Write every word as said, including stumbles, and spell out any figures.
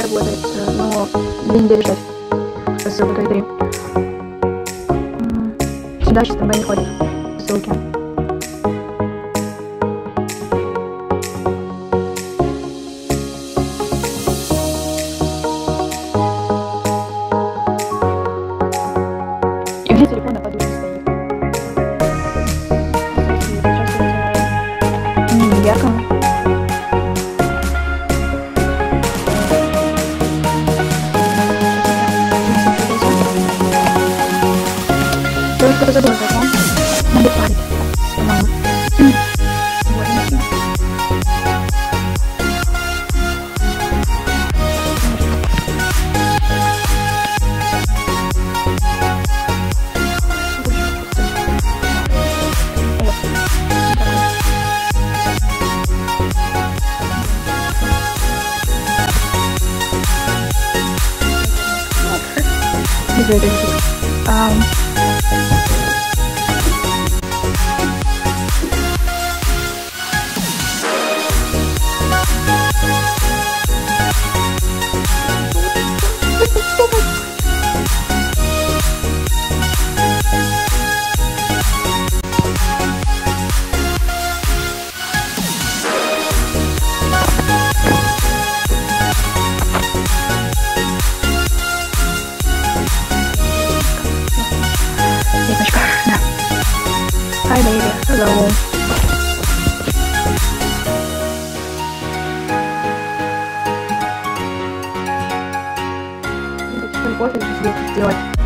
работает, но две недели ждать. Ссылка три. Сюда сейчас ТБ не ходит. Ссылки. И где телефон на подушке стоит? Не ярко. Я что-то забыла, да? Надо парить. Мама. Um, Девочка, да. Hi, baby. Hello. Кофе сделать.